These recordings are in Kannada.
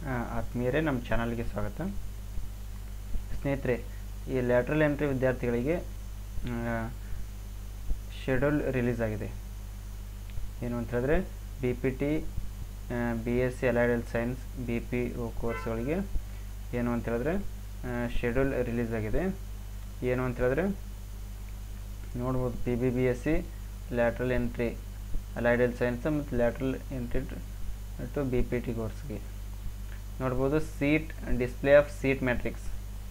ಆತ್ಮೀಯರೇ, ನಮ್ಮ ಚಾನಲ್ಗೆ ಸ್ವಾಗತ. ಸ್ನೇಹಿತರೆ, ಈ ಲ್ಯಾಟ್ರಲ್ ಎಂಟ್ರಿ ವಿದ್ಯಾರ್ಥಿಗಳಿಗೆ ಶೆಡ್ಯೂಲ್ ರಿಲೀಸ್ ಆಗಿದೆ. ಏನು ಅಂತ ಹೇಳಿದ್ರೆ BPT, BSc allied health science, BPO ಕೋರ್ಸ್ಗಳಿಗೆ ಏನು ಅಂತ ಹೇಳಿದ್ರೆ ಶೆಡ್ಯೂಲ್ ರಿಲೀಸ್ ಆಗಿದೆ. ಏನು ಅಂತ ಹೇಳಿದ್ರೆ ನೋಡ್ಬೋದು, PBBSc lateral entry allied health science ಮತ್ತು ಲ್ಯಾಟ್ರಲ್ ಎಂಟ್ರಿ ಟು BPT ಕೋರ್ಸ್ಗೆ ನೋಡ್ಬೋದು. Seat display of seat matrix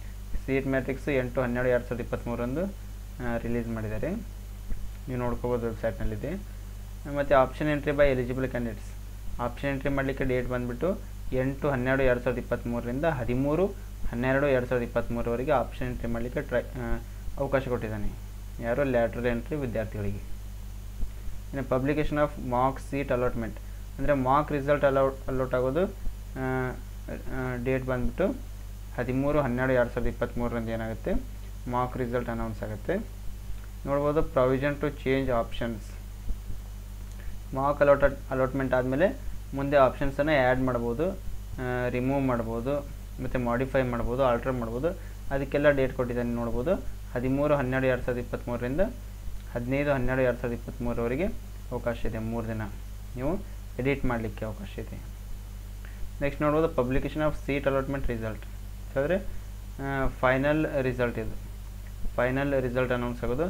8/12/2023 release ಮಾಡಿದ್ದಾರೆ. ನೀವು ನೋಡ್ಕೋಬೋದು, ವೆಬ್ಸೈಟ್ನಲ್ಲಿದೆ. ಮತ್ತು option entry by eligible candidates, option entry ಮಾಡಲಿಕ್ಕೆ ಡೇಟ್ ಬಂದುಬಿಟ್ಟು 8/12/2023 13/12/2023 ಆಪ್ಷನ್ ಎಂಟ್ರಿ ಮಾಡಲಿಕ್ಕೆ ಅವಕಾಶ ಕೊಟ್ಟಿದ್ದಾನೆ. ಯಾರು? ಲ್ಯಾಟ್ರಲ್ ಎಂಟ್ರಿ ವಿದ್ಯಾರ್ಥಿಗಳಿಗೆ. ಇನ್ನು publication of mark seat allotment ಅಂದರೆ ಮಾರ್ಕ್ ರಿಸಲ್ಟ್ ಅಲಾಟ್ ಆಗೋದು ಡೇಟ್ ಬಂದುಬಿಟ್ಟು 13/12/2023 ಏನಾಗುತ್ತೆ, ಮಾರ್ಕ್ ರಿಸಲ್ಟ್ ಅನೌನ್ಸ್ ಆಗುತ್ತೆ. ನೋಡ್ಬೋದು, provision to change options. Mark allotment ಆದಮೇಲೆ ಮುಂದೆ ಆಪ್ಷನ್ಸನ್ನು ಆ್ಯಡ್ ಮಾಡ್ಬೋದು, ರಿಮೂವ್ ಮಾಡ್ಬೋದು, ಮತ್ತು ಮಾಡಿಫೈ ಮಾಡ್ಬೋದು, ಆಲ್ಟರ್ ಮಾಡ್ಬೋದು. ಅದಕ್ಕೆಲ್ಲ ಡೇಟ್ ಕೊಟ್ಟಿದ್ದಾನೆ. ನೋಡ್ಬೋದು, 13/12/2023 15/12/2023 ಅವಕಾಶ ಇದೆ. 3 ದಿನ ನೀವು ಎಡಿಟ್ ಮಾಡಲಿಕ್ಕೆ ಅವಕಾಶ ಇದೆ. ನೆಕ್ಸ್ಟ್ ನೋಡ್ಬೋದು, publication of seat allotment result ಅಂದರೆ ಫೈನಲ್ ರಿಸಲ್ಟ್. ಇದು ಫೈನಲ್ ರಿಸಲ್ಟ್ ಅನೌನ್ಸ್ ಆಗೋದು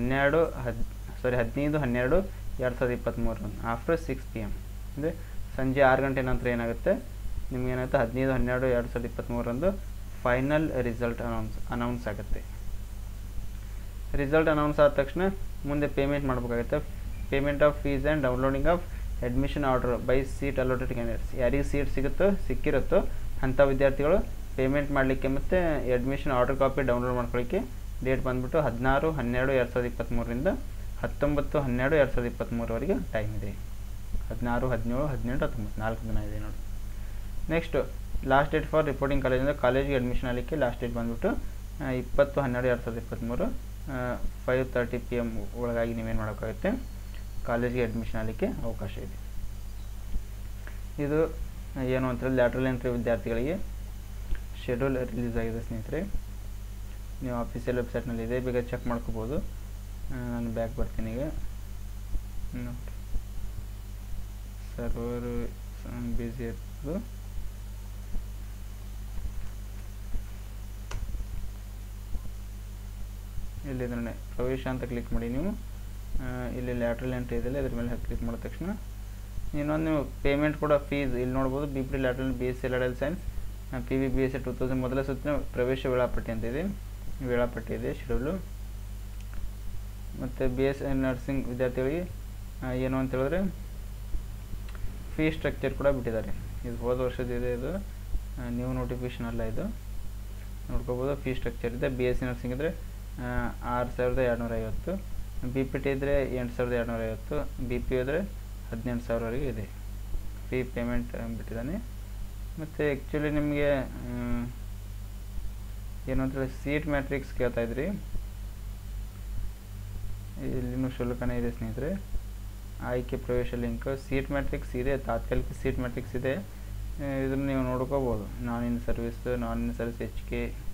15/12/2023 ಆಫ್ಟರ್ 6 PM ಅಂದರೆ ಸಂಜೆ 6 ಗಂಟೆ ನಂತರ ಏನಾಗುತ್ತೆ, ನಿಮಗೇನಾಗುತ್ತೆ 15/12/2023 ಫೈನಲ್ ರಿಸಲ್ಟ್ ಅನೌನ್ಸ್ ಆಗುತ್ತೆ. ರಿಸಲ್ಟ್ ಅನೌನ್ಸ್ ಆದ ತಕ್ಷಣ ಮುಂದೆ ಪೇಮೆಂಟ್ ಮಾಡಬೇಕಾಗುತ್ತೆ. Payment of fees and downloading of admission order by seat allotted candidates. ಯಾರಿಗೆ ಸೀಟ್ ಸಿಕ್ಕಿರುತ್ತೋ ಅಂಥ ವಿದ್ಯಾರ್ಥಿಗಳು ಪೇಮೆಂಟ್ ಮಾಡಲಿಕ್ಕೆ ಮತ್ತು ಅಡ್ಮಿಷನ್ ಆರ್ಡರ್ ಕಾಪಿ ಡೌನ್ಲೋಡ್ ಮಾಡ್ಕೊಳ್ಳಿಕ್ಕೆ ಡೇಟ್ ಬಂದುಬಿಟ್ಟು 16/12/2023 19/12/2023 ಟೈಮ್ ಇದೆ. 16, 17, 18, 19 4 ದಿನ ಇದೆ ನೋಡಿ. Next last date for reporting college ಅಂದರೆ ಕಾಲೇಜಿಗೆ ಅಡ್ಮಿಷನ್ ಆಗಲಿಕ್ಕೆ ಲಾಸ್ಟ್ ಡೇಟ್ ಬಂದುಬಿಟ್ಟು 20/12/2023 5:30 PM ಒಳಗಾಗಿ ನೀವೇನು ಮಾಡೋಕ್ಕಾಗುತ್ತೆ, ಕಾಲೇಜಿಗೆ ಅಡ್ಮಿಷನ್ ಆಗಲಿಕ್ಕೆ ಅವಕಾಶ ಇದೆ. ಇದು ಏನು ಅಂತೇಳಿ ಲ್ಯಾಟ್ರಲ್ ಎಂಟ್ರಿ ವಿದ್ಯಾರ್ಥಿಗಳಿಗೆ ಶೆಡ್ಯೂಲ್ ರಿಲೀಸ್ ಆಗಿದೆ. ಸ್ನೇಹಿತರೆ, ನೀವು ಆಫೀಸಿಯಲ್ ವೆಬ್ಸೈಟ್ನಲ್ಲಿ ಇದೆ, ಬೇಗ ಚೆಕ್ ಮಾಡ್ಕೋಬೋದು. ನಾನು ಬ್ಯಾಕ್ ಬರ್ತೀನಿ. ಈಗ ಸರ್ವರ್ ಬ್ಯುಸಿ ಇರ್ತದೆ. ಇಲ್ಲಿ ಇದನ್ನೇ ಪ್ರವೇಶ ಅಂತ ಕ್ಲಿಕ್ ಮಾಡಿ. ನೀವು ಇಲ್ಲಿ ಲ್ಯಾಟ್ರಲ್ ಎಂಟ್ರಿ ಇದೆಯಲ್ಲ, ಇದ್ರ ಮೇಲೆ ಕ್ಲಿಕ್ ಮಾಡಿದ ತಕ್ಷಣ ಇನ್ನೊಂದು ನೀವು ಪೇಮೆಂಟ್ ಕೂಡ ಫೀಸ್ ಇಲ್ಲಿ ನೋಡ್ಬೋದು. BPT lateral BSc allied science PBBSc 2000 ಮೊದಲ ಸುತ್ತಿನ ಪ್ರವೇಶ ವೇಳಾಪಟ್ಟಿ ಅಂತ ಇದೆ. ವೇಳಾಪಟ್ಟಿ ಇದೆ, ಶೆಡ್ಯೂಲು. ಮತ್ತು BSc ನರ್ಸಿಂಗ್ ವಿದ್ಯಾರ್ಥಿಗಳಿಗೆ ಏನು ಅಂತ ಹೇಳಿದ್ರೆ ಫೀ ಸ್ಟ್ರಕ್ಚರ್ ಕೂಡ ಬಿಟ್ಟಿದ್ದಾರೆ. ಇದು ಹೋದ ವರ್ಷದಿದೆ, ಇದು ನ್ಯೂ ನೋಟಿಫಿಕೇಷನ್ ಅಲ್ಲ. ಇದು ನೋಡ್ಕೋಬೋದು. ಫೀ ಸ್ಟ್ರಕ್ಚರ್ ಇದೆ. BSc ನರ್ಸಿಂಗ್ ಇದ್ದರೆ 6,250, BPT ಇದ್ದರೆ 8,250, BPO ಇದ್ದರೆ 18,000 ಇದೆ. ಫೀ ಪೇಮೆಂಟ್ ಬಿಟ್ಟಿದ್ದಾನೆ. ಮತ್ತು ಆ್ಯಕ್ಚುಲಿ ನಿಮಗೆ ಏನು ಅಂತೇಳಿ ಸೀಟ್ ಮ್ಯಾಟ್ರಿಕ್ಸ್ ಕೇಳ್ತಾಯಿದ್ರಿ. ಇಲ್ಲಿನೂ ಶುಲ್ಕನೇ ಇದೆ ಸ್ನೇಹಿತರೆ. ಆಯ್ಕೆ ಪ್ರವೇಶ ಲಿಂಕ್ ಸೀಟ್ ಮ್ಯಾಟ್ರಿಕ್ಸ್ ಇದೆ, ತಾತ್ಕಾಲಿಕ ಸೀಟ್ ಮ್ಯಾಟ್ರಿಕ್ಸ್ ಇದೆ. ಇದನ್ನು ನೀವು ನೋಡ್ಕೋಬೋದು. Non in service HK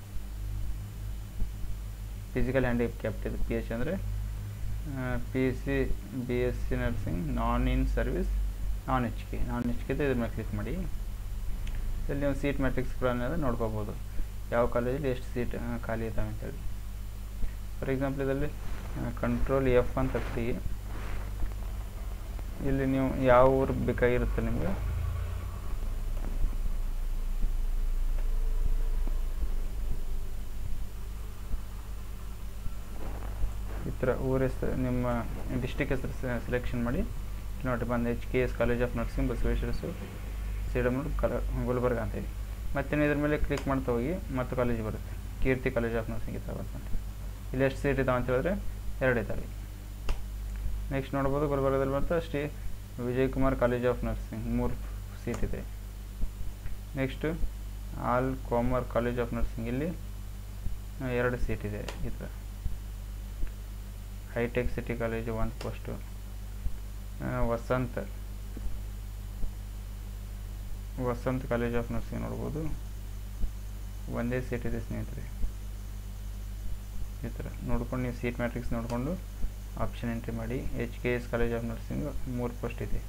physical handicapped ಇದು PH ಅಂದರೆ PSc BSc nursing non in service non HK ಇದೆ. ಇದ್ರ ಮೇಲೆ ಕ್ಲಿಕ್ ಮಾಡಿ. ಇಲ್ಲಿ ನೀವು ಸೀಟ್ ಮ್ಯಾಟ್ರಿಕ್ಸ್ ಕೂಡ ನೋಡ್ಕೋಬೋದು, ಯಾವ ಕಾಲೇಜಲ್ಲಿ ಎಷ್ಟು ಸೀಟ್ ಖಾಲಿ ಇದ್ದಾವೆ ಅಂತೇಳಿ. ಫಾರ್ ಎಕ್ಸಾಂಪಲ್ ಇದರಲ್ಲಿ ಕಂಟ್ರೋಲ್ F ಅಂತ ಕೊಟ್ಟು ಇಲ್ಲಿ ನೀವು ಯಾವ ಊರು ಬೇಕಾಗಿರುತ್ತೆ ನಿಮಗೆ ಈ ಥರ ಊರ ಹೆಸರು, ನಿಮ್ಮ ಡಿಸ್ಟಿಕ್ ಹೆಸರು ಸೆಲೆಕ್ಷನ್ ಮಾಡಿ. ನೋಡಿ ಬಂದು HKS college of nursing Basaveshwara CWM Gulbarga ಅಂತೇಳಿ. ಮತ್ತೆ ಇದ್ರ ಮೇಲೆ ಕ್ಲಿಕ್ ಮಾಡ್ತಾ ಹೋಗಿ ಮತ್ತು ಕಾಲೇಜ್ ಬರುತ್ತೆ. ಕೀರ್ತಿ ಕಾಲೇಜ್ ಆಫ್ ನರ್ಸಿಂಗ್ ಇದ್ದಾವೆ ಅಂತ. ಇಲ್ಲಿ ಎಷ್ಟು ಸೀಟ್ ಇದ್ದಾವೆ ಅಂತ ಹೇಳಿದ್ರೆ 2 ಇದ್ದಾವೆ. ನೆಕ್ಸ್ಟ್ ನೋಡ್ಬೋದು, ಗುಲ್ಬರ್ಗದಲ್ಲಿ ಬಂತು Vijay Kumar college of nursing 3 seat ಇದೆ. Next Al Qamar college of nursing ಇಲ್ಲಿ 2 ಸೀಟ್ ಇದೆ. ಈ ಥರ hitech city college 1 post. Vasant Vasant college of nursing ನೋಡ್ಬೋದು, ಒಂದೇ ಸೀಟ್ ಇದೆ ಸ್ನೇಹಿತರೆ. ಈ ಥರ ನೋಡ್ಕೊಂಡು ನೀವು ಸೀಟ್ ಮ್ಯಾಟ್ರಿಕ್ಸ್ ನೋಡಿಕೊಂಡು ಆಪ್ಷನ್ ಎಂಟ್ರಿ ಮಾಡಿ. HKS college of nursing 3 post ಇದೆ,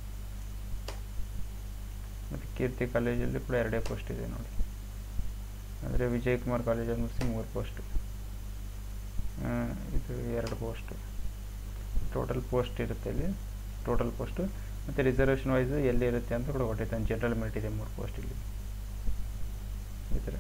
ಮತ್ತು ಕೀರ್ತಿ ಕಾಲೇಜಲ್ಲಿ ಕೂಡ 2 ಪೋಸ್ಟ್ ಇದೆ ನೋಡಿ. ಅಂದರೆ Vijay Kumar college of nursing 3 post, ಇದು 2 ಪೋಸ್ಟು. ಟೋಟಲ್ ಪೋಸ್ಟ್ ಇರುತ್ತೆ ಇಲ್ಲಿ, ಟೋಟಲ್ ಪೋಸ್ಟು. ಮತ್ತು ರಿಸರ್ವೇಷನ್ ವೈಸು ಎಲ್ಲಿ ಇರುತ್ತೆ ಅಂತ ಕೂಡ ಕೊಟ್ಟಿರ್ತಾನೆ. ಜನರಲ್ ಮೆರಿಟ್ ಇದೆ 3 ಪೋಸ್ಟ್ ಇಲ್ಲಿ. ಈ ಥರ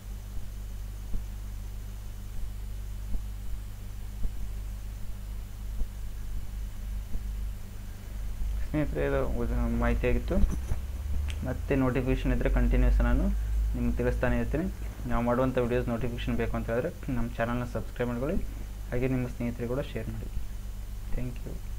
ಸ್ನೇಹಿತರೆ, ಇದು ಮಾಹಿತಿಯಾಗಿತ್ತು. ಮತ್ತು ನೋಟಿಫಿಕೇಷನ್ ಇದ್ದರೆ ಕಂಟಿನ್ಯೂಸ್ ನಾನು ನಿಮ್ಗೆ ತಿಳಿಸ್ತಾನೆ ಇರ್ತೀನಿ. ನಾವು ಮಾಡುವಂಥ ವೀಡಿಯೋಸ್ ನೋಟಿಫಿಕೇಷನ್ ಬೇಕು ಅಂತ ಹೇಳಿದ್ರೆ ನಮ್ಮ ಚಾನಲ್ನ ಸಬ್ಸ್ಕ್ರೈಬ್ ಮಾಡ್ಕೊಳ್ಳಿ, ಹಾಗೆ ನಿಮ್ಮ ಸ್ನೇಹಿತರಿಗೆ ಕೂಡ ಶೇರ್ ಮಾಡಿ. Thank you.